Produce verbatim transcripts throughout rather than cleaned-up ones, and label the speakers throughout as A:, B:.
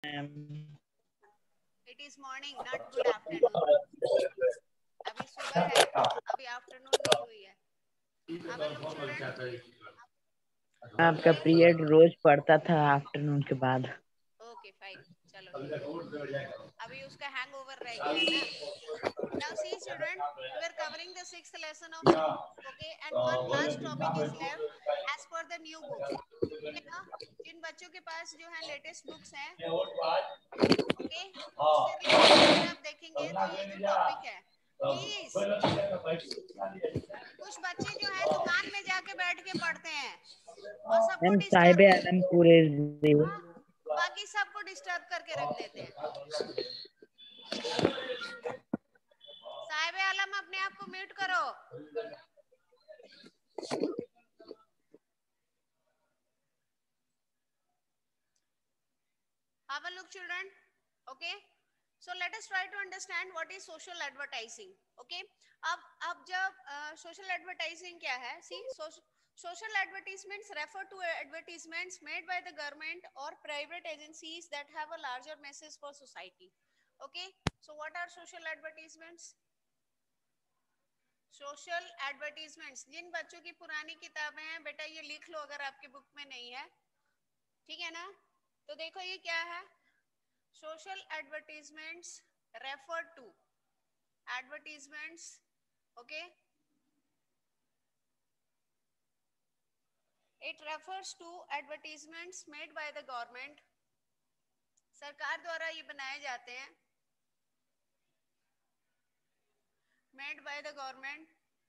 A: It is morning, not good afternoon. अभी सुबह है, अभी आफ्टरनून नहीं हुई है. Have a look, children.
B: आपका पीरियड रोज पड़ता था आफ्टरनून के बाद.
A: Okay, fine. चलो ठीक है. अभी उसका हैंगओवर रह गया है ना. Now see, children, we were covering the sixth lesson of school. Okay, and one last topic is left as per the new book. ठीक है ना. जिन बच्चों के पास जो है लेटेस्ट बुक्स हैं, ओके, उससे रिलेटेड अगर आप देखेंगे तो ये जो टॉपिक है, प्लीज कुछ बच्चे जो है दुकान में जाके बैठ के पढ़ते हैं और सबको
B: मैम
A: डिस्टर्ब
B: साहिब
A: कर,
B: आलम पूरे
A: हाँ, बाकी सबको डिस्टर्ब करके रख देते हैं. साहिब आलम अपने आप को म्यूट करो. Have a look, children. Okay. So let us try to understand what is social advertising. Okay. अब अब जब सोशल uh, एडवर्टाइजिंग क्या है? See, social advertisements refer to advertisements made by the government or private agencies that have a larger message for society. Okay. So what are social advertisements? Social advertisements. जिन बच्चों की पुरानी किताबें हैं बेटा ये लिख लो अगर आपके बुक में नहीं है, ठीक है ना. तो देखो ये क्या है. Social advertisements refer to advertisements, okay, it refers to advertisements made by the government. सरकार द्वारा ये बनाए जाते हैं, made by the government,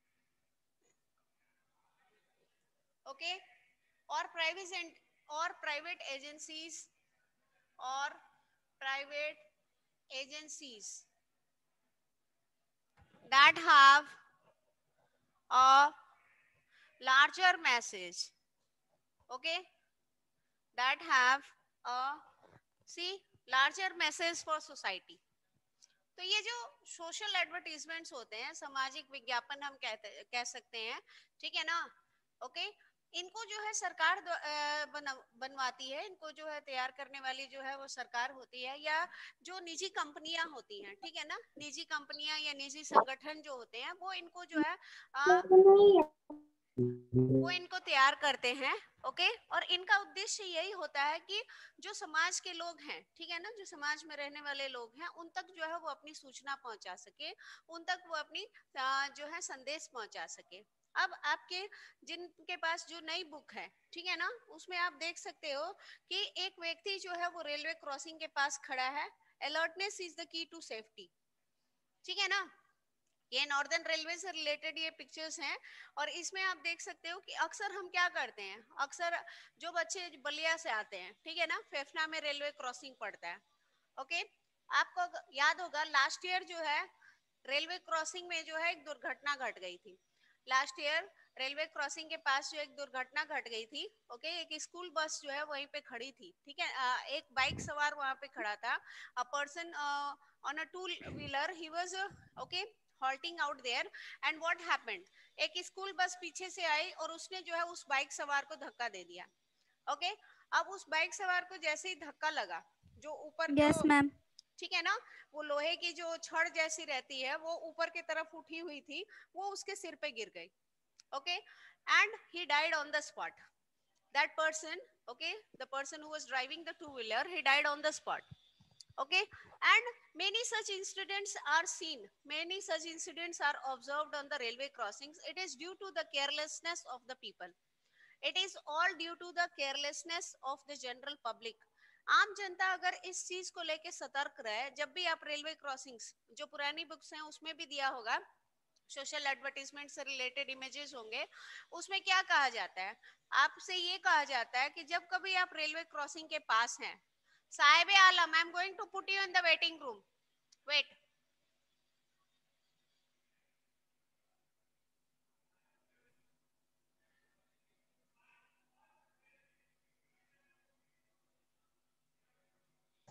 A: okay, or private or private agencies or private agencies that have a larger message, okay, that have a see larger message for society. तो ये जो social advertisements होते हैं, सामाजिक विज्ञापन हम कहते कह सकते हैं, ठीक है ना. ओके, इनको जो है सरकार बन, बनवाती है. इनको जो है तैयार करने वाली जो है वो सरकार होती है या जो निजी कंपनियां होती हैं, ठीक है ना. निजी कंपनियां या निजी संगठन जो होते हैं वो इनको जो है आ, वो इनको तैयार करते हैं. ओके, और इनका उद्देश्य यही होता है कि जो समाज के लोग हैं, ठीक है ना, जो समाज में रहने वाले लोग हैं उन तक जो है वो अपनी सूचना पहुंचा सके, उन तक वो अपनी जो है संदेश पहुंचा सके. अब आपके जिनके पास जो नई बुक है, ठीक है ना, उसमें आप देख सकते हो कि एक व्यक्ति जो है वो रेलवे क्रॉसिंग के पास खड़ा है. Alertness is the key to safety, ठीक है ना. ये नॉर्दर्न रेलवे से रिलेटेड ये पिक्चर्स हैं और इसमें आप देख सकते हो कि अक्सर हम क्या करते हैं, अक्सर जो बच्चे बलिया से आते हैं, ठीक है ना, फेफना में रेलवे क्रॉसिंग पड़ता है. ओके, आपको याद होगा लास्ट ईयर जो है रेलवे क्रॉसिंग में जो है एक दुर्घटना घट गई थी. लास्ट ईयर रेलवे क्रॉसिंग के पास जो एक दुर्घटना घट गई थी. ओके, एक स्कूल बस जो है वहीं पे खड़ी थी, ठीक है. एक बाइक सवार वहां पे खड़ा था. A person on a two wheeler, he was okay halting out there and what happened, एक स्कूल बस पीछे से आई और उसने जो है उस बाइक सवार को धक्का दे दिया. ओके, अब उस बाइक सवार को जैसे ही धक्का लगा, जो ऊपर जो
C: yes मैम,
A: ठीक है ना, वो लोहे की जो छड़ जैसी रहती है वो ऊपर की तरफ उठी हुई थी, वो उसके सिर पे गिर गई. Okay, and he died on the spot. That person, okay, the person who was driving the two wheeler, he died on the spot. Okay, and many such incidents are seen, many such incidents are observed on the railway crossings. It is due to the carelessness of the people, it is all due to the carelessness of the general public. आम जनता अगर इस चीज को लेके सतर्क रहे, जब भी आप रेलवे क्रॉसिंग्स, जो पुरानी बुक्स हैं उसमें भी दिया होगा, सोशल एडवर्टीजमेंट से रिलेटेड इमेजेस होंगे, उसमें क्या कहा जाता है, आपसे ये कहा जाता है कि जब कभी आप रेलवे क्रॉसिंग के पास हैं, Sahib Alam, I am going to put you in the waiting room, wait.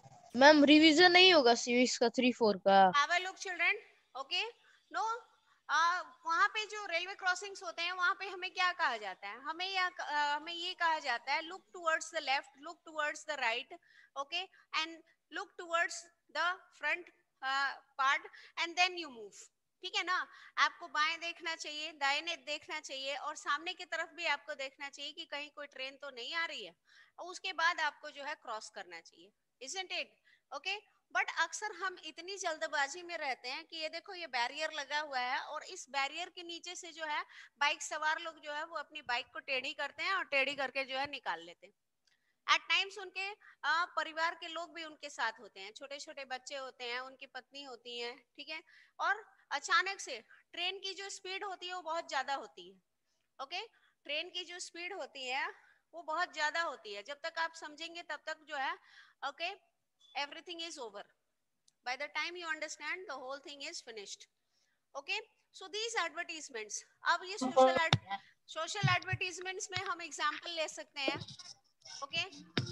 D: Ma'am revision नहीं होगा सिविक्स का थ्री फोर का?
A: Have a look children. Okay, no, वहां पे जो रेलवे क्रॉसिंग्स होते हैं वहां पे हमें क्या कहा जाता है, हमें या हमें ये कहा जाता है look towards the left, look towards the right, okay, and look towards the front part and then you move. ठीक है ना, आपको बाएं देखना चाहिए, दाहिने देखना चाहिए और सामने की तरफ भी आपको देखना चाहिए कि कहीं कोई ट्रेन तो नहीं आ रही है, और उसके बाद आपको जो है क्रॉस करना चाहिए, इजंट इट? ओके, बट अक्सर हम इतनी जल्दबाजी में रहते हैं कि ये देखो ये बैरियर लगा हुआ है और इस बैरियर के नीचे से जो है बाइक सवार लोग जो है वो अपनी बाइक को टेढ़ी करते हैं और टेढ़ी करके जो है निकाल लेते हैं। एट टाइम्स उनके आ, परिवार के लोग भी उनके साथ होते हैं, छोटे छोटे बच्चे होते हैं, उनकी पत्नी होती है, ठीक है, और अचानक से ट्रेन की जो स्पीड होती है वो बहुत ज्यादा होती है। ओके, ट्रेन की जो स्पीड होती है वो बहुत ज्यादा होती है, जब तक आप समझेंगे तब तक जो है okay everything is over, by the time you understand the whole thing is finished. Okay, so these advertisements, अब ये social ad, social advertisements में हम example ले सकते हैं। okay,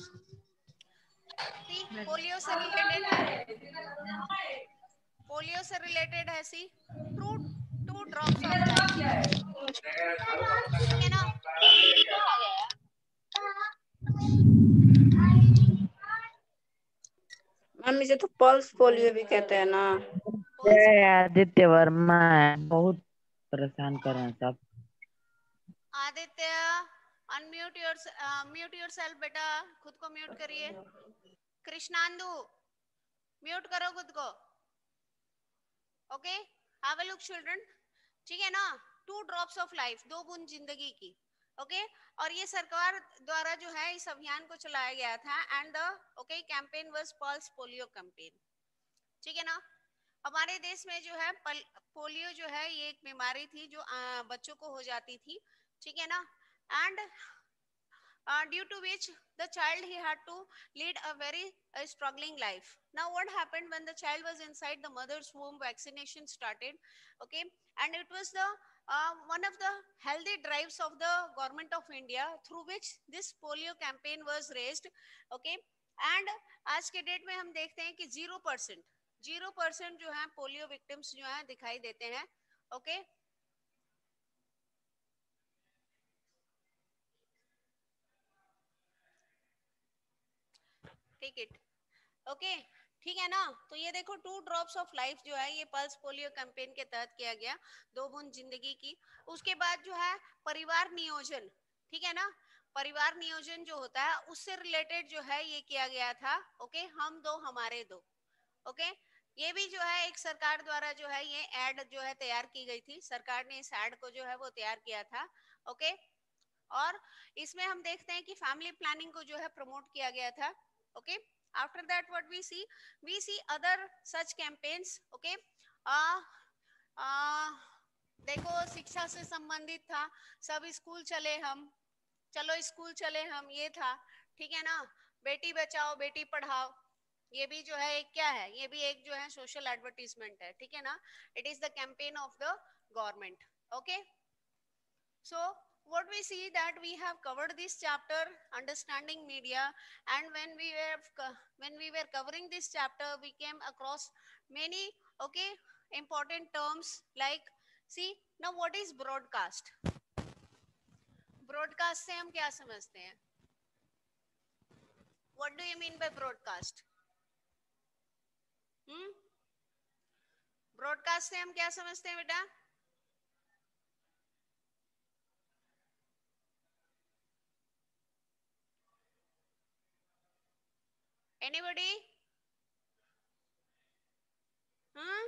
A: see पोलियो से related, पोलियो से related है, see two two drops of life, ठीक है ना।
C: मम्मी से तो पल्स पोलियो भी कहते हैं ना।
B: जय आदित्य वर्मा है, बहुत परेशान कर रहे हैं सब।
A: Aditya unmute your mute yourself बेटा, खुद को म्यूट करिए। कृष्णांदु म्यूट करो खुद को। Okay, have a look children, ठीक है ना। टू ड्रॉप्स ऑफ लाइफ, दो बूंद जिंदगी की। ओके, और ये सरकार द्वारा जो है इस अभियान को चलाया गया था and the okay campaign was pulse polio campaign, ठीक है ना। हमारे देश में जो है पोलियो जो है ये एक बीमारी थी जो आ, बच्चों को हो जाती थी, ठीक है ना, and uh, due to which the child he had to lead a very uh, struggling life. Now what happened when the child was inside the mother's womb, vaccination started, okay, and it was the uh, one of the healthy drives of the government of India through which this polio campaign was raised, okay, and आज के date में हम देखते हैं कि zero percent zero percent जो है polio victims जो है दिखाई देते हैं। Okay okay? Take it, okay, ठीक है ना। तो ये देखो टू ड्रॉप्स ऑफ लाइफ जो है ये पल्स पोलियो कैंपेन के तहत किया गया, दो बूंद जिंदगी की। उसके बाद जो है परिवार नियोजन, ठीक है ना, परिवार नियोजन जो होता है उससे रिलेटेड जो है ये किया गया था। ओके, हम दो हमारे दो, ओके, ये भी जो है एक सरकार द्वारा जो है ये एड जो है तैयार की गई थी, सरकार ने इस एड को जो है वो तैयार किया था। ओके, और इसमें हम देखते हैं कि फैमिली प्लानिंग को जो है प्रमोट किया गया था। Okay, after that what we see, we see other such campaigns, okay, uh, uh, देखो शिक्षा से संबंधित था, सब स्कूल चले हम, चलो स्कूल चले हम, ये था, ठीक है ना। बेटी बचाओ बेटी पढ़ाओ, ये भी जो है एक क्या है, ये भी एक जो है सोशल एडवर्टीजमेंट है, ठीक है ना। It is the campaign of the government. Okay, so what we see that we have covered this chapter understanding media, and when we were when we were covering this chapter we came across many okay important terms like, see now what is broadcast, broadcast से हम क्या समझते हैं, what do you mean by broadcast? hmm broadcast से हम क्या समझते हैं बेटा? Anybody? Hmm?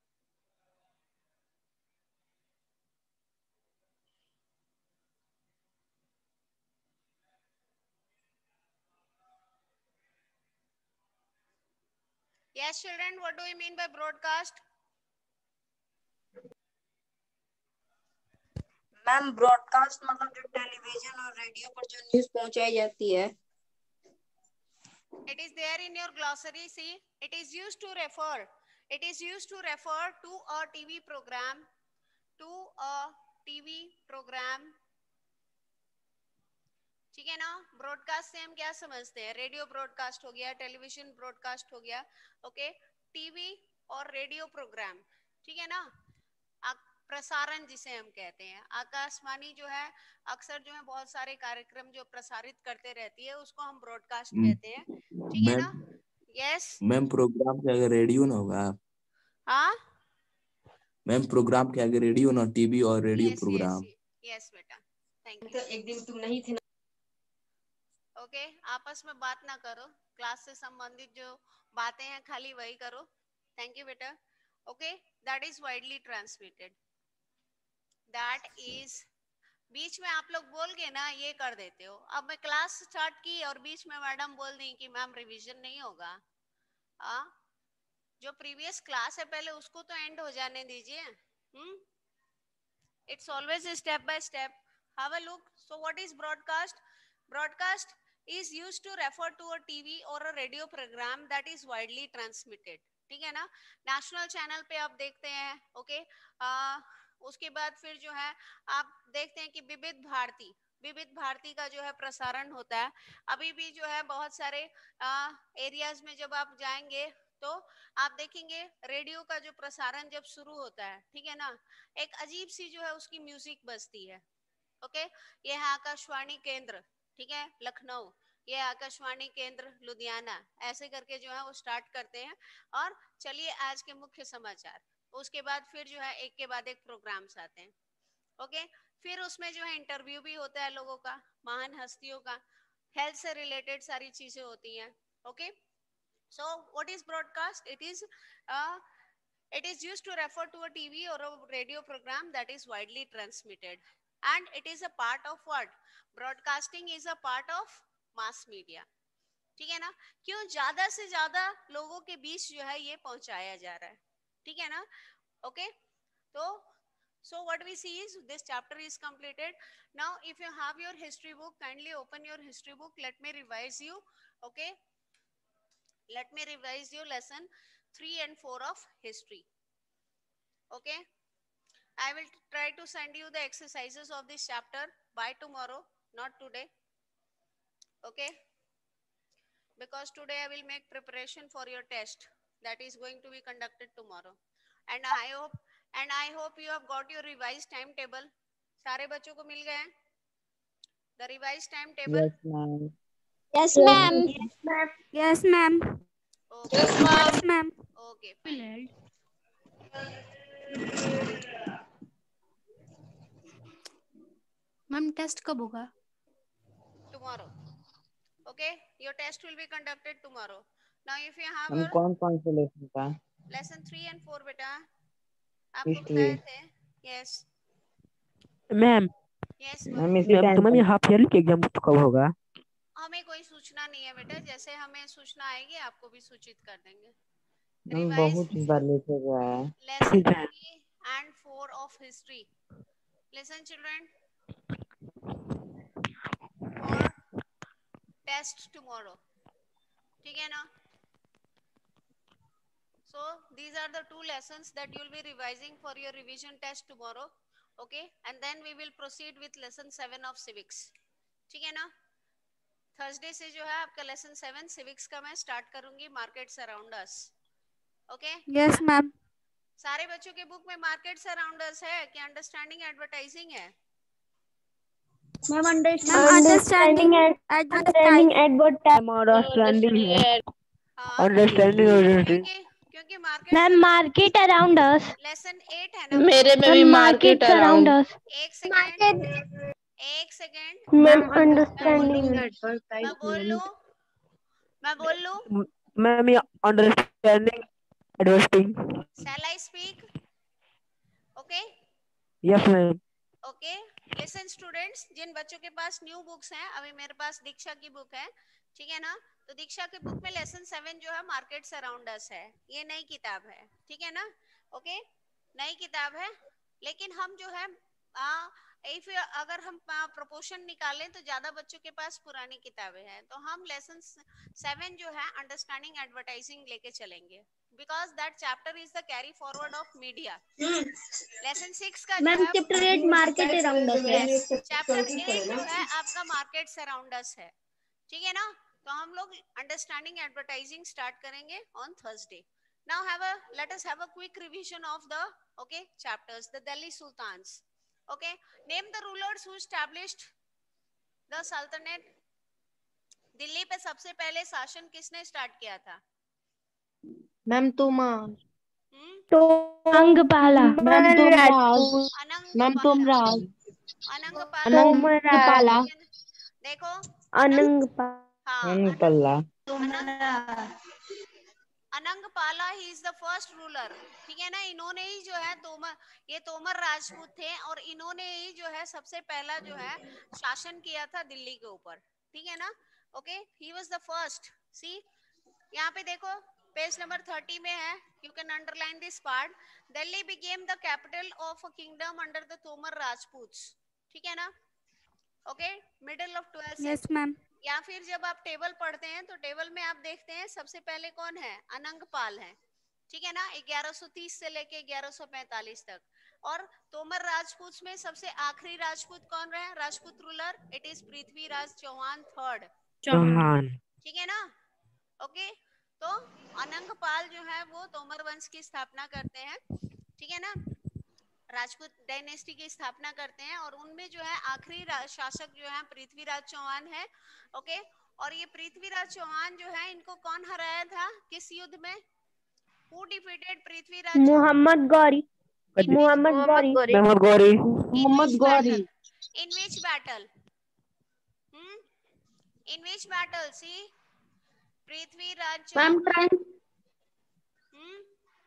A: Yes, children, what do you mean by broadcast?
C: Ma'am broadcast मतलब जो टेलीविजन और रेडियो पर जो न्यूज़ पहुंचाई जाती है।
A: It is there in your glossary. See, it is used to refer. It is used to refer to a T V program, to a T V program. ठीक है ना। ब्रॉडकास्ट से हम क्या समझते हैं, रेडियो ब्रॉडकास्ट हो गया, टेलीविजन ब्रॉडकास्ट हो गया, ओके, टीवी और रेडियो प्रोग्राम, ठीक है ना। प्रसारण जिसे हम कहते हैं। आकाशवाणी जो है अक्सर जो है बहुत सारे कार्यक्रम जो प्रसारित करते रहती है उसको हम ब्रॉडकास्ट कहते हैं, ठीक है ना? यस
D: मैम प्रोग्राम के आगे रेडियो ना होगा।
A: हाँ
D: मैम प्रोग्राम के आगे रेडियो ना, टीवी और radio
A: yes
D: program.
A: Yes yes बेटा, थैंक यू।
C: तो एक दिन तुम नहीं थे ना।
A: ओके okay, आपस में बात ना करो, क्लास से संबंधित जो बातें हैं खाली वही करो। थैंक यू बेटा। Okay, that is widely transmitted, that is. बीच में आप लोग बोल के ना ये कर देते हो। अब मैं क्लास स्टार्ट की और बीच में मैडम बोल दी कि मैम रिवीजन नहीं होगा। आ? जो प्रीवियस क्लास है पहले उसको तो एंड हो जाने दीजिए। Hmm it's always step by step. Have a look. So what is broadcast? Broadcast is used to refer to a T V or a radio program that is widely transmitted, ठीक है ना? National channel पे आप देखते हैं, okay okay? उसके बाद फिर जो है आप देखते हैं कि विविध भारती, विविध भारती का जो है प्रसारण होता है। अभी भी जो है बहुत सारे एरियाज में जब आप जाएंगे तो आप देखेंगे रेडियो का जो प्रसारण जब शुरू होता है, ठीक है ना, एक अजीब सी जो है उसकी म्यूजिक बजती है। Okay okay? ये है आकाशवाणी केंद्र, ठीक है, लखनऊ। ये आकाशवाणी केंद्र लुधियाना, ऐसे करके जो है वो स्टार्ट करते हैं। और चलिए आज के मुख्य समाचार, उसके बाद फिर जो है एक के बाद एक प्रोग्राम्स आते हैं। Okay okay? फिर उसमें जो है इंटरव्यू भी होता है लोगों का, महान हस्तियों का, हेल्थ से रिलेटेड सारी चीजें होती हैं। Okay, so what is broadcast? It is it is used to refer to a T V or a radio program that is widely transmitted, and it is a part of what? Broadcasting is a part of mass media, ठीक है ना? क्यों? ज्यादा से ज्यादा लोगों के बीच जो है ये पहुंचाया जा रहा है, ठीक है ना? ओके, तो so what we see is this chapter is completed. Now if you have your history book, kindly open your history book. Let me revise you. Okay, let me revise you lesson three and four of history. Okay, I will try to send you the exercises of this chapter by tomorrow, not today. Okay, because today I will make preparation for your test that is going to be conducted tomorrow, and I hope and I hope you have got your revised timetable. सारे बच्चों को मिल गए? The revised timetable?
B: Yes, ma'am.
E: Yes, ma'am. Yes, ma'am.
A: Okay.
E: Yes, ma'am.
A: Okay, fine.
E: Ma'am test कब होगा?
A: Tomorrow. Okay, your test will be conducted tomorrow. Now if you have
B: हम
A: your
B: कौन कौन से लेसन का?
A: lesson three and four बेटा आपको
B: History.
A: बताए थे। Yes.
F: मैम
A: Yes
B: मैम
A: बोलो।
B: इसी
F: मैम
B: टाइम
F: तो मैम ये हाफ ईयरली एग्जाम कब होगा?
A: हमें कोई सूचना नहीं है बेटा, जैसे हमें सूचना आएगी आपको भी सूचित कर देंगे।
B: हम
A: Revise
B: बहुत बार लेके गया है।
A: lesson
F: ठीक है।
A: three and four of history. Listen children, for test tomorrow, ठीक है ना? So these are the two lessons that you will be revising for your revision test tomorrow. Okay, and then we will proceed with lesson seven of civics, ठीक है ना? Thursday से जो है आपका लेसन सेवन सिविक्स का मैं start करूंगी, markets around us. Okay,
E: yes ma'am.
A: सारे बच्चों के बुक में मार्केट्स अराउंड अस है कि अंडरस्टैंडिंग एडवर्टाइजिंग है?
E: Ma'am understanding
F: understanding advertising understanding है।
A: हाँ,
F: अंडरस्टैंडिंग
A: क्योंकि क्योंकि market
E: ma'am market around us.
A: Lesson eight है ना?
F: मेरे में भी मार्केट अराउंड।
A: एक सेकेंड एक सेकेंड
F: मैम
E: अंडरस्टैंडिंग
A: मैं बोल लूं मैं बोल लूं
F: मैम ये understanding advertising.
A: Shall I speak? Okay
F: yes ma'am.
A: Okay, listen students, जिन बच्चों के पास न्यू बुक्स हैं, अभी मेरे पास दीक्षा की बुक है, ठीक है ना? तो दीक्षा की बुक में लेसन सेवन जो है मार्केट्स अराउंड अस है, ये नई किताब है, ठीक है ना? ओके, नई किताब है, लेकिन हम जो है आ, इफ अगर हम प्रोपोर्शन निकालें तो ज्यादा बच्चों के पास पुरानी किताबें हैं, तो हम लेसन सेवन जो है अंडरस्टैंडिंग एडवर्टाइजिंग लेके चलेंगे, because that chapter is the carry forward of media. Lesson six का जो है
E: chapter eight market around us है।
A: चैप्टर एट जो है आपका मार्केट अराउंड अस है, ठीक है ना? तो हम लोग अंडरस्टैंडिंग एडवर्टाइजिंग स्टार्ट करेंगे on Thursday. Now have a let us have a quick revision of the okay chapters. The Delhi Sultans. Okay, name the rulers who established the Sultanate. Delhi पे सबसे पहले शासन किसने स्टार्ट किया था?
F: मैम तोमर
A: हम्म
E: तो अंगपाला
F: ma'am तोमराज
A: अनंग
F: मैम तोमराज
A: अनंगपाला
F: अनंगपाला
A: देखो
E: अनंगपाला
A: हाँ
B: पल्ला
A: Anang Anangpala he is the first ruler, ठीक है ना। इन्होंने ही जो है तोमर ये तोमर राजपूत थे और इन्होंने ही जो है सबसे पहला जो है शासन किया था दिल्ली के ऊपर, ठीक है ना। Okay, he was the first. See यहाँ पे देखो पेज नंबर थर्टी में है, you can underline this part. Delhi became the capital of a kingdom under the Tomar Rajputs, ठीक है ना। Okay, middle of twelfth
E: yes ma'am.
A: या फिर जब आप टेबल पढ़ते हैं तो टेबल में आप देखते हैं सबसे पहले कौन है, अनंगपाल है, ठीक है ना, ग्यारह सौ तीस से लेके ग्यारह सौ पैंतालीस तक। और तोमर राजपूत में सबसे आखिरी राजपूत कौन रहे, Rajput ruler, it is Prithviraj Chauhan third,
B: Chauhan,
A: ठीक है ना। ओके, तो अनंगपाल जो है वो तोमर वंश की स्थापना करते हैं, ठीक है ना, राजपूत डायनेस्टी की स्थापना करते हैं। और उनमें जो है आखिरी शासक जो है पृथ्वीराज चौहान है। ओके, और ये पृथ्वीराज चौहान जो है इनको कौन हराया था, किस युद्ध में? Who defeated Prithviraj?
E: Mohammad Ghori Mohammad Ghori
B: Mohammad Ghori
F: Mohammad Ghori
A: in which battle? Hmm in which battle? See Prithviraj Chauhan hmm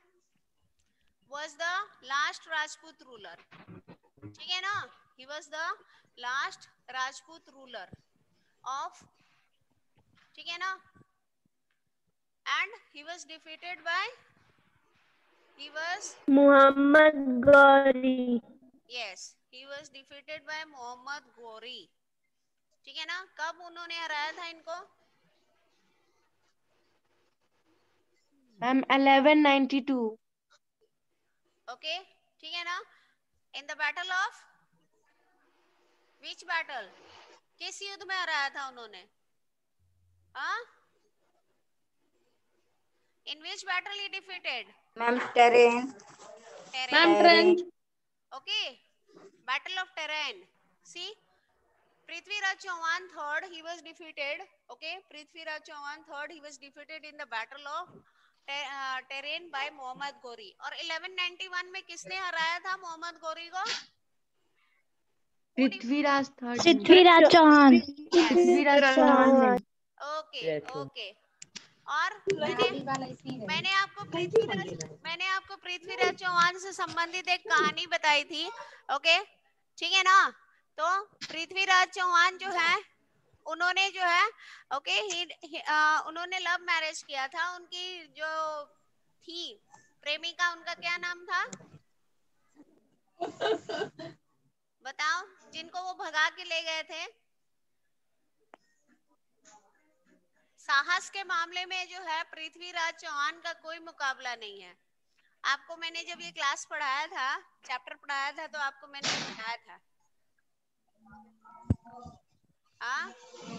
A: was the last Rajput ruler, ठीक है ना, he was the last Rajput ruler of, ठीक है ना, and he was defeated by he was
E: Mohammad Ghori
A: yes he was defeated by Mohammad Ghori, ठीक है ना। कब उन्होंने हराया था इनको?
F: मैम eleven ninety-two
A: ओके, ठीक है ना, in the battle of which battle, किस युद्ध में हराया था उन्होंने? हाँ, in which battle he defeated?
C: Ma'am Tarain
A: ma'am
C: Tarain
A: okay, battle of Tarain. See Prithviraj Chauhan third he was defeated, okay, Prithviraj Chauhan third he was defeated in the battle of Tarain by Mohammad Ghori. और eleven ninety-one में किसने हराया था मोहम्मद गौरी को?
F: पृथ्वीराज थर्ड
E: पृथ्वीराज चौहान
F: पृथ्वीराज चौहान ने
A: ओके ओके। और मैंने मैंने आपको पृथ्वीराज मैंने आपको पृथ्वीराज चौहान से संबंधित एक कहानी बताई थी, ओके, ठीक है ना। तो पृथ्वीराज चौहान जो है उन्होंने जो है ओके ही, ही, आ, उन्होंने लव मैरिज किया था। उनकी जो थी प्रेमिका, उनका क्या नाम था बताओ, जिनको वो भगा के ले गए थे? साहस के मामले में जो है पृथ्वीराज चौहान का कोई मुकाबला नहीं है। आपको मैंने जब ये क्लास पढ़ाया था, चैप्टर पढ़ाया था, तो आपको मैंने बताया था हाँ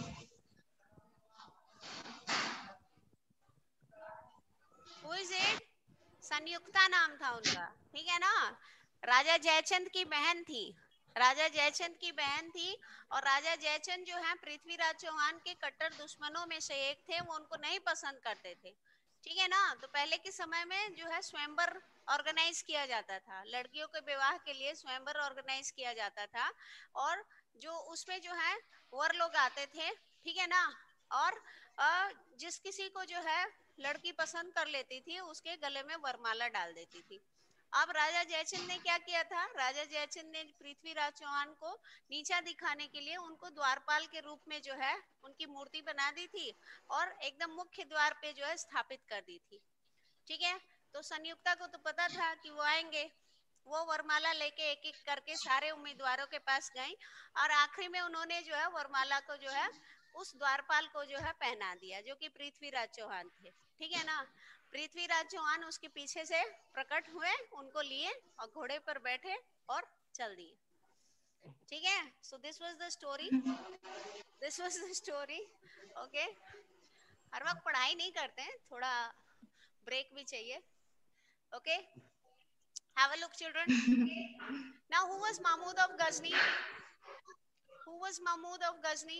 A: Who is it? संयुक्ता नाम था उनका, ठीक है ना। राजा जयचंद की बहन थी, राजा जयचंद की बहन थी। और राजा जयचंद जो है पृथ्वीराज चौहान के कट्टर दुश्मनों में से एक थे, वो उनको नहीं पसंद करते थे, ठीक है ना। तो पहले के समय में जो है स्वयंवर ऑर्गेनाइज किया जाता था, लड़कियों के विवाह के लिए स्वयंवर ऑर्गेनाइज किया जाता था। और जो उसमें जो है वर लोग आते थे, ठीक है ना। और जिस किसी को जो है लड़की पसंद कर लेती थी उसके गले में वरमाला डाल देती थी। अब राजा जयचंद ने क्या किया था, राजा जयचंद ने पृथ्वीराज चौहान को नीचा दिखाने के लिए उनको द्वारपाल के रूप में जो है उनकी मूर्ति बना दी थी और एकदम मुख्य द्वार पे जो है स्थापित कर दी थी, ठीक है। तो संयुक्ता को तो पता था कि वो आएंगे, वो वरमाला लेके एक एक करके सारे उम्मीदवारों के पास गई और आखिरी में उन्होंने जो है वरमाला को जो है उस द्वारपाल को जो है पहना दिया, जो कि पृथ्वीराज चौहान थे, ठीक है ना। पृथ्वीराज चौहान उसके पीछे से प्रकट हुए, उनको लिए और घोड़े पर बैठे और चल दिए, ठीक है। So this was the story, this was the story, okay. हर वक्त पढ़ाई नहीं करते हैं, थोड़ा ब्रेक भी चाहिए. Okay, have a look, children. Now, who was Mahmud of Ghazni? Who was Mahmud of Ghazni?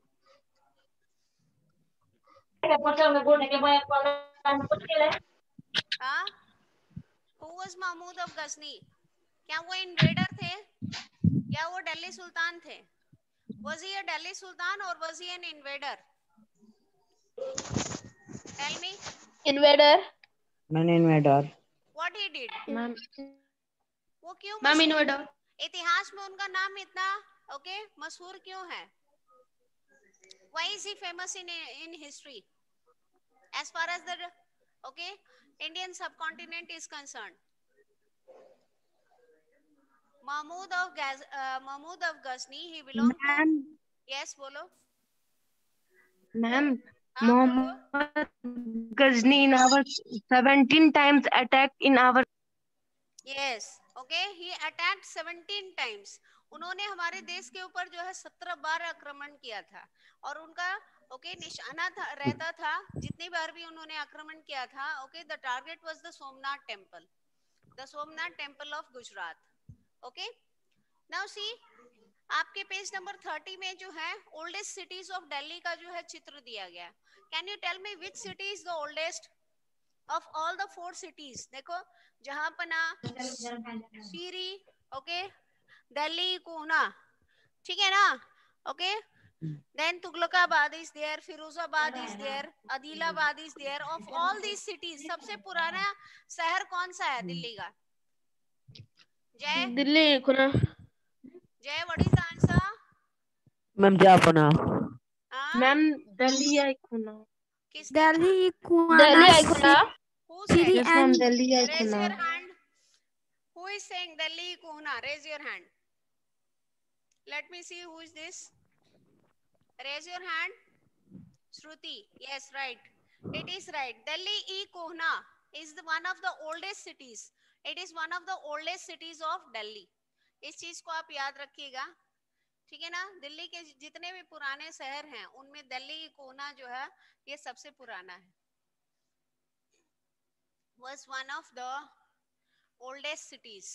A: हाँ, who was Mahmud of Ghazni? क्या वो इन्वेडर थे या वो दिल्ली सुल्तान थे? Was he a Delhi Sultan or was he an invader? Tell me.
F: Invader.
B: Man invader.
A: What he did?
F: Ma'am.
A: वो क्यों
F: Ma'am
A: मशहूर-
F: invader.
A: इतिहास में उनका नाम इतना ओके मशहूर क्यों है? Why is he famous in in history? As far as the okay Indian subcontinent is concerned, Mahmud of Gaz, uh, Mahmud of Ghazni, he belonged to. Yes, बोलो.
F: Ma'am.
A: हाँ, बोलो.
F: Muhammad Ghazni in our seventeen times attack in our.
A: Yes, okay, he attacked seventeen times. उन्होंने हमारे देश के ऊपर जो है सत्रह बार आक्रमण किया था और उनका ओके okay, निशाना था रहता था जितनी बार भी उन्होंने आक्रमण किया था okay the target was the Somnath temple, the Somnath temple of Gujarat. Okay, now see आपके पेज नंबर थर्टी में जो है ओल्डेस्ट सिटीज ऑफ दिल्ली का जो है चित्र दिया गया. Can you tell me which city is the oldest of all the four cities? देखो जहांपना, सीरी, ओके, दिल्ली, कोहना, ठीक है ना? Okay, then Tughlakabad is there, Firozabad is there, Adilabad is there. Of all these cities सबसे पुराना शहर कौन सा है दिल्ली का? जय
F: Delhi Kuhna.
A: Jai what is the answer?
B: Ma'am Jaffna.
A: हाँ,
F: Ma'am Delhi I खुना.
A: किसने
E: Delhi,
F: Delhi I खुना.
A: Who said?
F: Yes ma'am Delhi I
A: Raise your
F: खुना.
A: hand. Who is saying Delhi Kuhna? Raise your hand. Let me see who is this. Raise your hand. Shruti. Yes, right. It is right. Delhi e Kuhna is the one of the oldest cities. It is one of the oldest cities of Delhi. इस चीज को आप याद रखिएगा, ठीक है ना? दिल्ली के जितने भी पुराने शहर हैं उनमें दिल्ली कोहना जो है ये सबसे पुराना है. Was one of the oldest cities,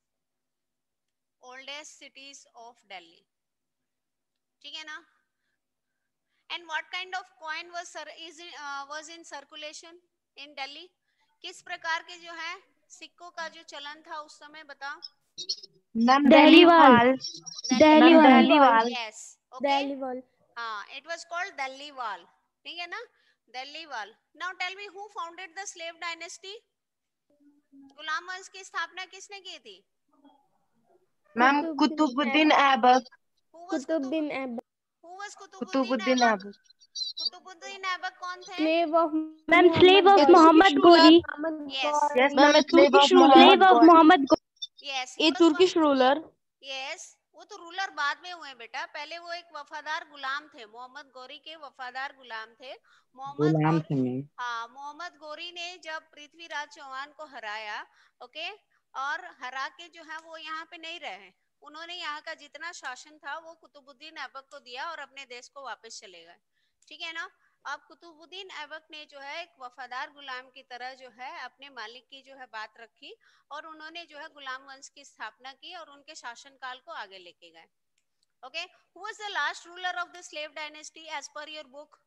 A: oldest cities of Delhi, ठीक है ना? And what kind of coin was sir is in, uh, was in circulation in Delhi? किस प्रकार के जो है सिक्कों का जो चलन था उस समय बताओ?
F: Ma'am
E: Delhi wall. Delhi
F: Ma'am
E: wall.
F: Delhi wall.
A: Yes, okay.
E: Delhi wall.
A: हाँ, it was called Delhi wall, ठीक है ना? Delhi wall. Now tell me who founded the slave dynasty? गुलाम वंश की स्थापना किसने की थी?
F: Ma'am Kutubuddin Aibak.
A: Who was
E: Kutubuddin
A: Qutub-
E: Aibak.
A: Who was Qutbuddin
F: Kutubuddin
A: Aibak?
F: Aibak.
A: Qutbuddin Aibak कौन थे?
E: Slave of Ma'am, slave of
F: Yes.
E: Muhammad Ghori.
A: Yes,
F: Yes ma'am
E: Ma'am,
F: slave of
E: Slave
F: Muhammad
E: of
F: Ghori.
E: Muhammad Ghori.
A: yes.
F: A Turkish ruler.
A: Yes, वो तो ruler बाद में हुए बेटा. पहले वो एक वफादार गुलाम थे. मोहम्मद गौरी के वफादार गुलाम थे. मोहम्मद
B: गुलाम
A: गौ-
B: थे मैम.
A: हाँ, मोहम्मद गौरी ने जब पृथ्वीराज चौहान को हराया, ओके, और हरा के जो है वो यहाँ पे नहीं रहे. उन्होंने यहाँ का जितना शासन था वो कुतुबुद्दीन ऐबक को दिया और अपने देश को वापस चले गए, ठीक है ना? अब कुतुबुद्दीन ऐबक ने जो है एक वफादार गुलाम की तरह जो है अपने मालिक की जो है बात रखी और उन्होंने जो है गुलाम वंश की स्थापना की और उनके शासनकाल को आगे लेके गए. Okay, who was the last ruler of the slave dynasty as per your book?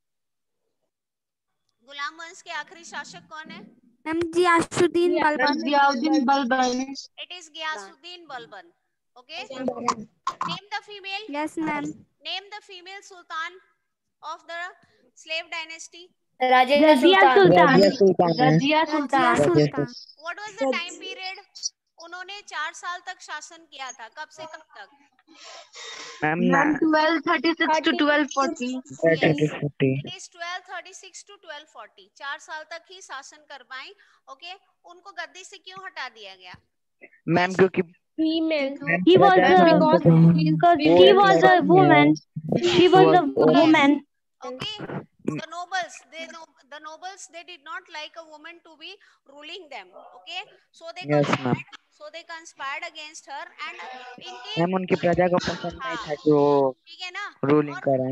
A: गुलाम वंश के आखिरी शासक कौन है?
E: Ma'am, Giyasuddin
F: Ma'am
E: Balban.
F: Ziauddin Balban.
A: It is Ghiyasuddin Balban. Okay, name the female.
E: Yes, ma'am.
A: Name the female sultan of the slave dynasty.
E: Razia Sultan.
B: Razia Sultan है.
F: Razia Sultan.
E: Razia Sultan.
A: What was the time period? उन्होंने चार साल तक शासन किया था. कब से कब तक?
B: Ma'am
F: Ma'am twelve thirty-six to twelve forty.
A: It is twelve thirty-six to twelve forty. चार साल तक ही शासन कर पाई. ओके, उनको गद्दी से क्यों हटा दिया गया?
B: मैम क्योंकि
E: Female.
B: मैम
E: He was
B: प्रजा
E: a
B: में
E: because she was a woman. She was a woman.
A: Okay, the nobles, they know the nobles, they did not like a woman to be ruling them. Okay, so they
B: Yes, ma'am.
A: conspired, so they conspired against her and इनकी
B: ma'am उनकी प्रजा को पसंद नहीं था कि वो
A: ठीक है ना?
B: रूलिंग
A: और
B: कर रहे हैं.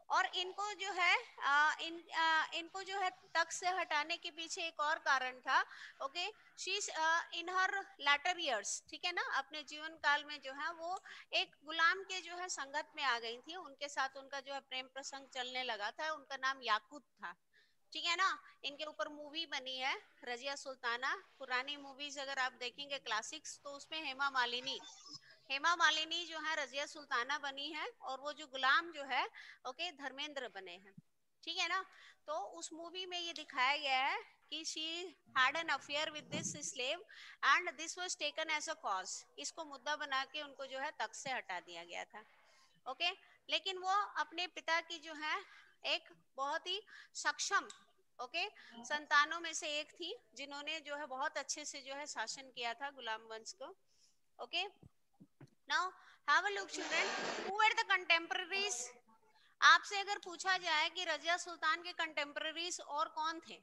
A: और इनको जो है आ, इन आ, इनको जो है तख्त से हटाने के पीछे एक और कारण था। Okay, she in her later years, ठीक है ना, अपने जीवन काल में जो है वो एक गुलाम के जो है संगत में आ गई थी, उनके साथ उनका जो है प्रेम प्रसंग चलने लगा था। उनका नाम याकूत था, ठीक है ना। इनके ऊपर मूवी बनी है रजिया सुल्ताना। पुरानी मूवीज अगर आप देखेंगे क्लासिक्स, तो उसमें हेमा मालिनी हेमा मालिनी जो है रजिया सुल्ताना बनी है, और वो जो गुलाम जो है ओके धर्मेंद्र बने हैं, ठीक है ना। तो उस मूवी में ये दिखाया गया है कि she had an affair with this slave and this was taken as a cause. इसको मुद्दा बना के उनको जो है तख्त से हटा दिया गया था। ओके, लेकिन वो अपने पिता की जो है एक बहुत ही सक्षम ओके संतानों में से एक थी, जिन्होंने जो है बहुत अच्छे से जो है शासन किया था गुलाम वंश को। Okay, now have a look children, who were the contemporaries. आपसे अगर पूछा जाए कि रजिया सुल्तान के कंटेम्पररीज और कौन थे,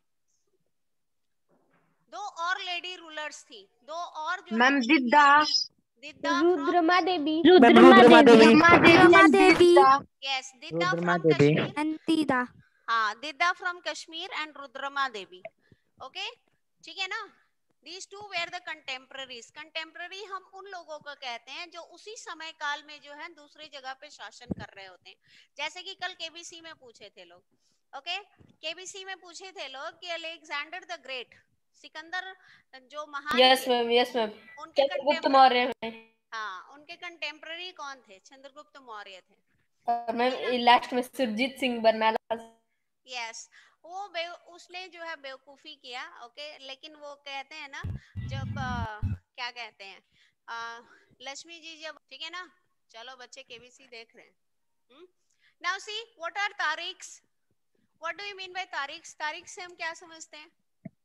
A: दो और लेडी रूलर्स थी, दो और जो
F: ma'am Didda,
A: Didda
E: Rudrama Devi,
B: Rudrama Devi,
E: Rudrama Devi,
A: yes Didda
B: Rudrama
A: from
B: Devi,
A: Kashmir,
E: अंतिदा।
A: हाँ Didda from Kashmir and Rudrama Devi. Okay, ठीक है ना। These two were the contemporaries. Contemporary हम उन लोगों को कहते हैं जो उसी समय काल में जो है दूसरी जगह पे शासन कर रहे होते हैं। जैसे कि कल केबीसी में पूछे थे लोग, ओके केबीसी में पूछे थे लोग कि अलेक्जेंडर द ग्रेट, सिकंदर जो महान
G: यस
A: थे,
G: मैम, यस मैम,
A: उनके
G: चंद्रगुप्त
A: कंटेम्पररी,
G: मौर्य में।
A: हाँ उनके कंटेम्पररी कौन थे? चंद्रगुप्त मौर्य थे।
G: और मैम लास्ट में सुरजीत सिंह बरनाला।
A: यस, वो बे, उसने जो है बेवकूफी किया। ओके, लेकिन वो कहते हैं ना जब आ, क्या कहते हैं आ, लक्ष्मी जी जब, ठीक है ना। चलो बच्चे केबीसी देख रहे हैं। Now see what are tarikhs, what do you mean by tarikhs? तारीख से हम क्या समझते हैं?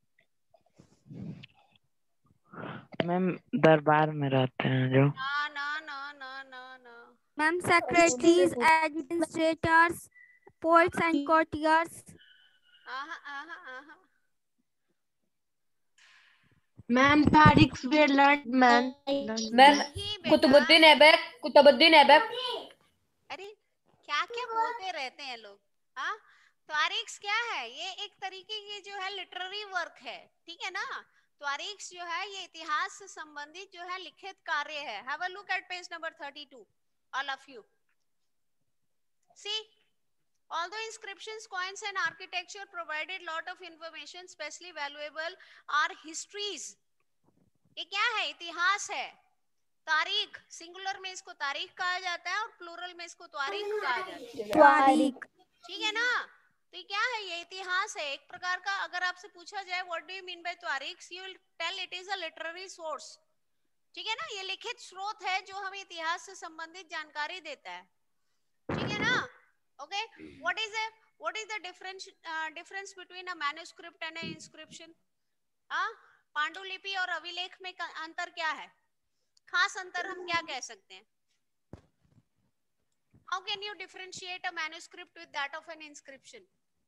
B: मैम दरबार में रहते हैं जो।
A: ना ना ना ना ना ना
E: ma'am secretaries, administrators, poets and courtiers.
A: आहा आहा आहा
F: ma'am tarikhs we learn man.
G: Ma'am
A: नहीं बेटा,
G: कुतुबुद्दीन ऐबक, कुतुबुद्दीन ऐबक।
A: अरे क्या क्या बोलते रहते हैं लोग। हाँ, तारीख्स क्या है? ये एक तरीके की जो है लिटरेरी वर्क है, ठीक है ना। तारीख्स जो है ये इतिहास से संबंधित जो है लिखित कार्य है। Have a look at page number thirty two, all of you see. Although inscriptions, coins and architecture provided lot of information, especially valuable are histories. ये क्या है? इतिहास है। तारीख सिंगुलर में इसको तारीख कहा जाता है और प्लूरल में इसको तारीख कहा जाता है,
E: तारीख।
A: ठीक है ना। तो ये क्या है? ये इतिहास है एक प्रकार का। अगर आपसे पूछा जाए what do you mean by tarikh, you will tell it is a literary source, ठीक है ना। ये लिखित स्रोत है जो हमें इतिहास से संबंधित जानकारी देता है, ठीक है ना। Okay, what is what is the difference difference between a manuscript and an inscription? हाँ, पांडुलिपि और अभिलेख में अंतर क्या है? खास अंतर हम क्या कह सकते हैं? How can you differentiate a manuscript with that of an inscription?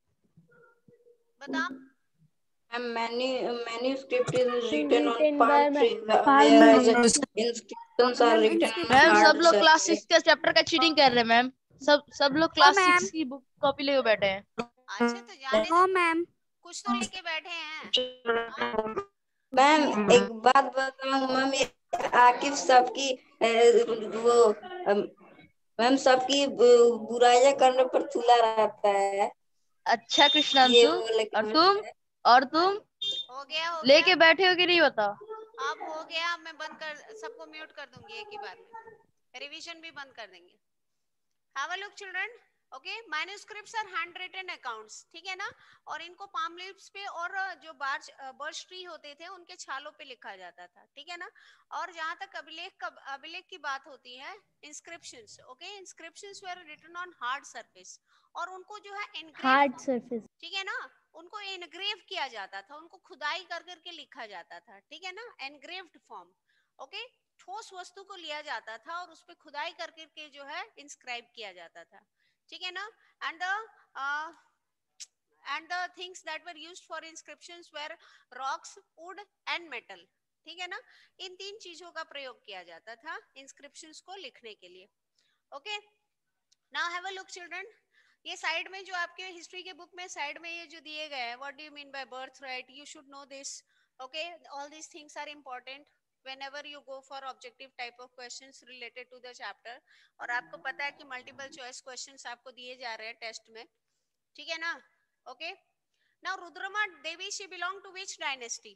A: बताओ।
C: Manuscript is written on
E: Written
C: palm
E: by
C: tree,
E: palm
C: whereas
E: tree.
C: inscriptions are
E: ma'am
C: written on
H: ma'am सब
C: hard
H: लोग क्लास
C: surface.
H: सिक्स के chapter का cheating कर रहे हैं ma'am. सब सब लोग क्लास
E: मैम।
H: सिक्स की बुक कॉपी लेके बैठे हैं।
A: अच्छा तो जाने
E: नो
A: दो,
E: मैम।
A: कुछ तो लेके बैठे हैं।
C: मैम एक बात बताऊं मैम, ये आकिफ सबकी अ, वो अम, मैम सबकी बु- बुराइयां करने पर तुला रहता है।
H: अच्छा
C: ये
H: कृष्णांशु,
C: वो लेकिन
H: और तुम और तुम
A: हो गया हो
H: लेके
A: गया,
H: बैठे हो कि नहीं बताओ।
A: अब हो गया। मैं बंद कर, सबको म्यूट कर दूंगी एक ही बार में, रिवीजन भी बंद कर देंगे। Have a look children. Okay, manuscripts are hand written accounts, ठीक है ना। और इनको पाम लीव्स पे और जो बार्च बर्च ट्री होते थे उनके छालों पे लिखा जाता था, ठीक है ना। और जहां तक अभिलेख का अभिलेख की बात होती है, inscriptions, okay inscriptions were written on hard surface, और उनको जो है एनग्रेव,
E: हार्ड सरफेस।
A: ठीक है ना, उनको एनग्रेव किया जाता था, उनको खुदाई कर करके लिखा जाता था, ठीक है ना, एनग्रेव्ड फॉर्म। ओके, ठोस वस्तु को लिया जाता था और उस पे खुदाई कर करके जो है इंस्क्राइब किया जाता था, ठीक है ना। And the and the things that were used for inscriptions were rocks, wood and metal, ठीक है ना। इन तीन चीजों का प्रयोग किया जाता था इंस्क्रिप्शंस को लिखने के लिए। Okay, now have a look children. ये साइड में जो आपके हिस्ट्री के बुक में साइड में ये जो दिए गए हैं, what do you mean by birth right, you should know this. Okay, all these things are important whenever you go for objective type of questions related to the chapter. और आपको पता है कि मल्टीपल चॉइस क्वेश्चंस आपको दिए जा रहे हैं टेस्ट में, ठीक है ना. Okay, now Rudrama Devi, she belong to which dynasty?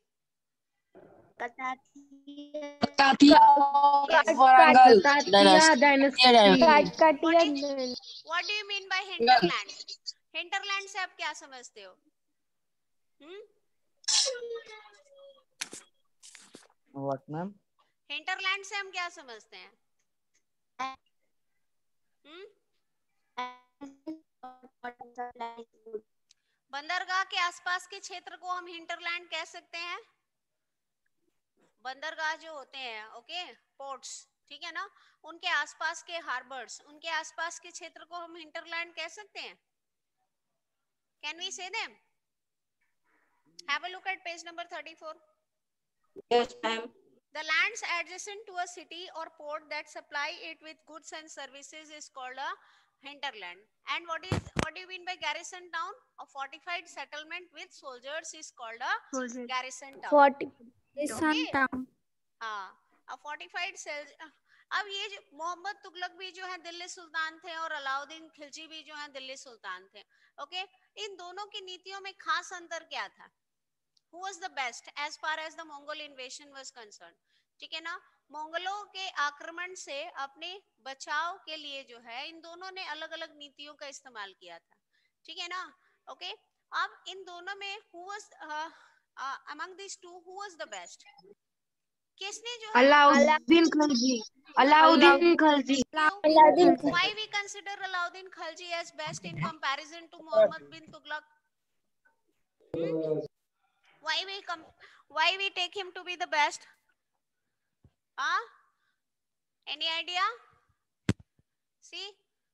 B: कातिया Warangal dynasty.
A: What do you mean by hinterland? Hinterland से आप क्या समझते हो? हम्म,
B: व्हाट मैम?
A: हिंटरलैंड से हम क्या समझते हैं? हम्म, बंदरगाह के आसपास के क्षेत्र को हम हिंटरलैंड कह सकते हैं. बंदरगाह जो होते हैं, ओके, पोर्ट्स, ठीक है ना, उनके आसपास के हार्बर्स, उनके आसपास के क्षेत्र को हम हिंटरलैंड कह सकते हैं. Can we say them? Have a look at page number thirty-four.
C: Yes, ma'am.
A: The lands adjacent to a city or port that supply it with goods and services is called a hinterland. And what is what do you mean by garrison town? A fortified settlement with soldiers is called a garrison town.
E: Forty.
A: Okay. हाँ, a fortified cell. अब ये जो मोहम्मद तुगलक भी जो है दिल्ली सुल्तान थे और अलाउद्दीन खिलजी भी जो है दिल्ली सुल्तान थे. ओके, इन दोनों की नीतियों में खास अंतर क्या था? Who was the best as far as the Mongol invasion was concerned? ठीक है ना, मंगोलों के आक्रमण से अपने बचाव के लिए जो है इन दोनों ने अलग अलग नीतियों का इस्तेमाल किया था, ठीक है ना. ओके, अब इन दोनों में who was uh, uh, among these two who was the best? किसने जो है
F: Alauddin Khilji. Alauddin Khilji.
A: Why we consider Alauddin Khalji as best in comparison to Muhammad bin Tughlaq? Hmm? Why we come? Why we take him to be the best? Huh? Any idea? See,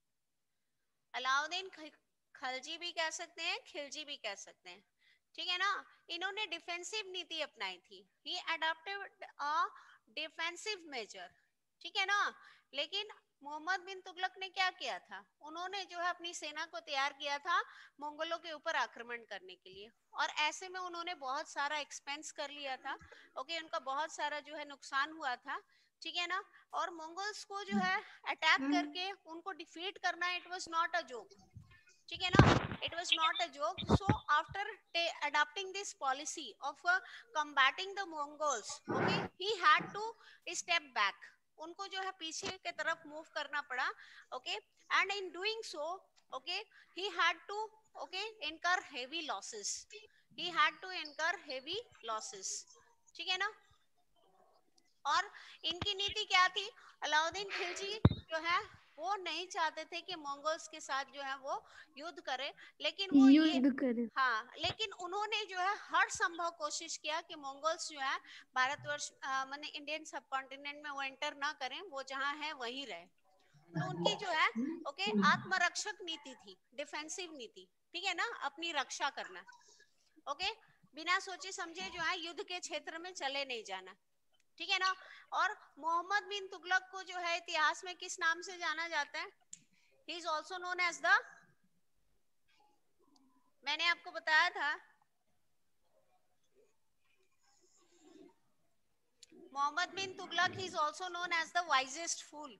A: Alauddin Khalji भी कह सकते हैं, खिलजी भी कह सकते हैं, ठीक है ना. इन्होंने डिफेंसिव नीति अपनाई थी. He adopted a defensive measure, ठीक है ना. लेकिन मोहम्मद बिन तुगलक ने क्या किया था? उन्होंने जो है अपनी सेना को तैयार किया था मंगोलों के ऊपर आक्रमण करने के लिए, और ऐसे में उन्होंने बहुत सारा एक्सपेंस कर लिया था. ओके, उनका बहुत सारा जो है नुकसान हुआ था, ठीक है ना. और मंगोल्स को जो है अटैक करके उनको डिफीट करना, it was not a joke, ठीक है ना. It was not a joke. So after adopting this policy of uh, combating the Mongols, okay, he had to step back. उनको जो है पीछे के तरफ मूव करना पड़ा. Okay, and in doing so, okay, he had to, okay, incur heavy losses. He had to incur heavy losses, ठीक है ना. और इनकी नीति क्या थी? अलाउद्दीन खिलजी जो है वो नहीं चाहते थे कि मंगोल्स के साथ जो है वो युद्ध करे, लेकिन वो युद्ध करे. हाँ, लेकिन उन्होंने जो है हर संभव कोशिश किया कि मंगोल्स जो है भारतवर्ष माने इंडियन सब कॉन्टिनेंट में वो एंटर ना करें, वो जहाँ है वहीं रहे. तो उनकी जो है ओके आत्मरक्षक नीति थी, डिफेंसिव नीति, ठीक है ना, अपनी रक्षा करना. ओके, बिना सोचे समझे जो है युद्ध के क्षेत्र में चले नहीं जाना, ठीक है ना. और मोहम्मद बिन तुगलक को जो है इतिहास में किस नाम से जाना जाता है? He is also known as the, मैंने आपको बताया था Mohammad bin Tughlaq he is also known as the wisest fool.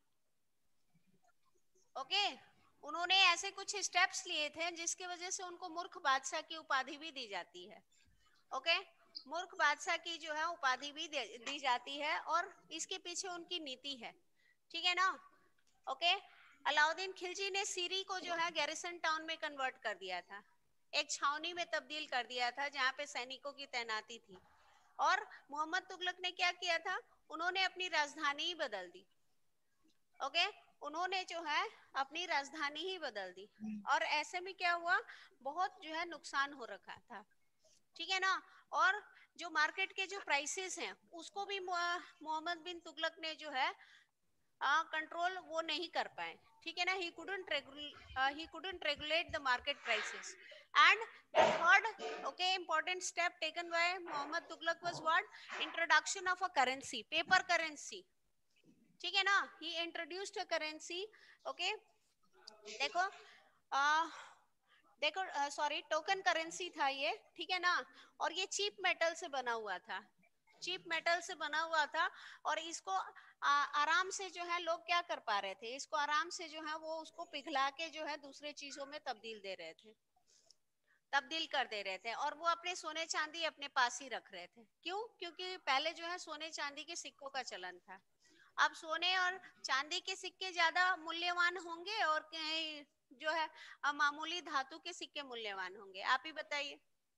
A: Okay, उन्होंने ऐसे कुछ स्टेप्स लिए थे जिसकी वजह से उनको मूर्ख बादशाह की उपाधि भी दी जाती है. ओके, मूर्ख बादशाह की जो है उपाधि भी दी जाती है, और इसके पीछे उनकी नीति है, ठीक है ना. ओके, अलाउद्दीन खिलजी ने सीरी को जो है गैरिसन टाउन में कन्वर्ट कर दिया था, एक छावनी में तब्दील कर दिया था जहाँ पे सैनिकों की तैनाती थी. और मोहम्मद तुगलक ने क्या किया था? उन्होंने अपनी राजधानी ही बदल दी. ओके, उन्होंने जो है अपनी राजधानी ही बदल दी, और ऐसे में क्या हुआ? बहुत जो है नुकसान हो रखा था, ठीक है ना. और जो मार्केट के जो प्राइसेस हैं उसको भी मोहम्मद बिन तुगलक ने जो है कंट्रोल वो नहीं कर पाए, ठीक है ना. He couldn't he couldn't regulate the market prices. And the third okay important step taken by Mohammad Tughlaq was what? Introduction of a currency, paper currency, ठीक है ना. He introduced a currency. Okay, देखो आ, देखो सॉरी टोकन करेंसी था ये, ठीक है ना। और ये चीप मेटल से बना हुआ था, चीप मेटल से बना हुआ था। और इसको आ, आराम से जो है लोग क्या कर पा रहे थे, इसको आराम से जो है वो उसको पिघला के जो है दूसरे चीजों में तब्दील दे रहे थे, तब्दील कर दे रहे थे। और वो अपने सोने चांदी अपने पास ही रख रहे थे। क्यों? क्योंकि पहले जो है सोने चांदी के सिक्कों का चलन था। अब सोने और चांदी के सिक्के ज्यादा मूल्यवान होंगे और कहीं जो है अ, मामूली धातु के सिक्के मूल्यवान होंगे? आप ही बताइए।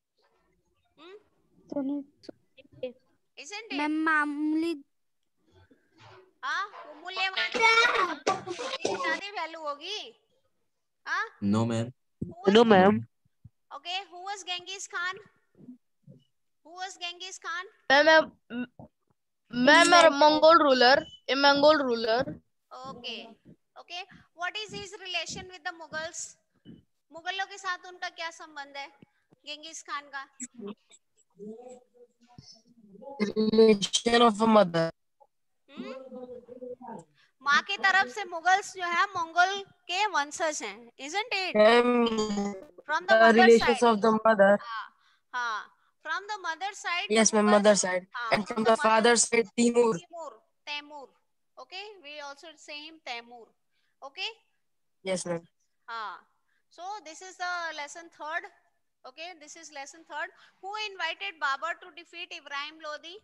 A: Isn't it?
I: मैम मामूली
A: हाँ वो मूल्यवान की ज्यादा वैल्यू होगी। हाँ
D: no ma'am.
B: No ma'am.
A: Okay, who was Genghis Khan? Who was Genghis Khan?
H: Ma'am ma'am मैं Mongol ruler, a Mongol ruler.
A: Okay, okay. What is his relation with the Mughals? मुगलों के साथ उनका क्या संबंध है गेंगिस खान का?
F: Relation of a mother.
A: माँ की तरफ से मुगल्स जो है मंगोल के वंशज हैं, isn't it? From the
F: The
A: mother
F: relations
A: side.
F: of the mother.
A: हाँ हाँ, from the mother side.
F: Yes,
A: the
F: my
A: Mughals-
F: mother side.
A: हाँ,
F: And
A: from
F: from
A: the
F: the
A: mother-
F: father side, Timur.
A: Timur, Temur. Okay, we also say him Temur. Okay.
F: Yes, ma'am.
A: हाँ, so this is the lesson third. Okay, this is lesson third. Who invited Babur to defeat Ibrahim Lodi?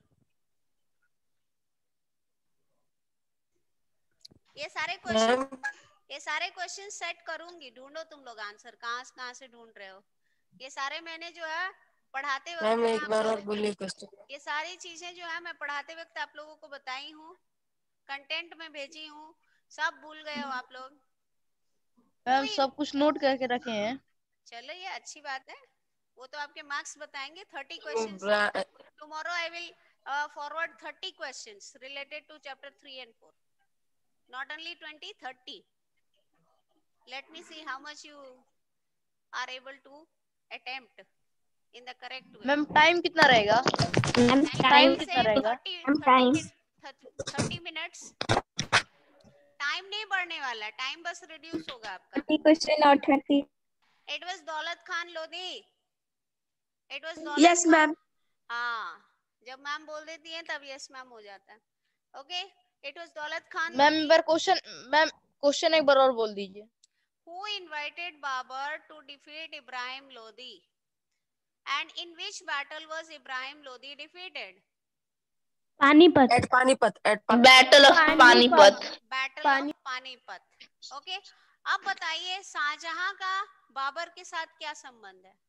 A: ये सारे question ये सारे question set करूंगी, ढूंढो तुम लोग answer कहाँ से कहाँ से ढूंढ रहे हो। ये सारे मैंने जो है पढ़ाते वक्त
F: मैम
A: मैं
F: एक
A: आप
F: बार
A: लोग-
F: और बोलिए क्वेश्चन।
A: ये सारी चीजें जो है मैं पढ़ाते वक्त आप लोगों को बताई हूँ, कंटेंट में भेजी हूँ, सब भूल गए हो आप लोग।
H: मैम सब कुछ नोट करके रखे हैं।
A: चलो ये अच्छी बात है, वो तो आपके मार्क्स बताएंगे। Thirty questions tomorrow I will forward thirty questions related to chapter three and four, not only twenty, thirty. Let me see how much you are able to attempt in the correct way.
H: Ma'am time कितना रहेगा?
I: Ma'am
H: time कितना रहेगा?
A: thirty minutes. Time नहीं बढ़ने वाला, time बस reduce होगा आपका।
C: क्वेश्चन और thirty.
A: It was Daulat Khan Lodi. It was Daulat
C: yes ma'am.
A: हाँ, जब मैम बोल देती है तब यस मैम हो जाता है। ओके, इट वाज दौलत खान।
H: मैम एक बार क्वेश्चन मैम क्वेश्चन एक बार और बोल दीजिए।
A: Who invited Babur to defeat Ibrahim Lodi? And in which battle was Ibrahim Lodi defeated?
E: Panipat.
F: At Panipat. At
G: battle of Panipat.
A: Battle of Panipat. Okay, अब बताइए शाहजहां का बाबर के साथ क्या संबंध है?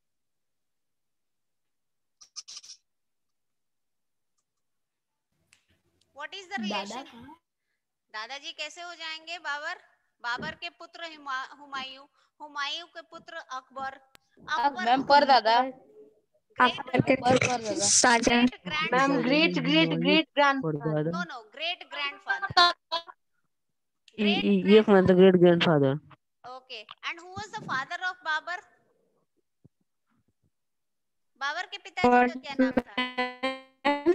A: What is the relation? दादाजी कैसे हो जाएंगे बाबर? बाबर के पुत्र हुमायूं, हुमायूं के पुत्र अकबर, अकबर
H: मैम पर दादा
F: ma'am great great great grandfather.
A: No no great grandfather.
B: Yes, my the great grandfather.
A: Okay, and who was the father of Babur? Babur के पिताजी का क्या नाम था?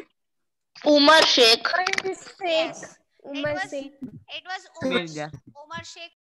G: Umar Sheikh.
A: Yes, it was it was Umar Umar Sheikh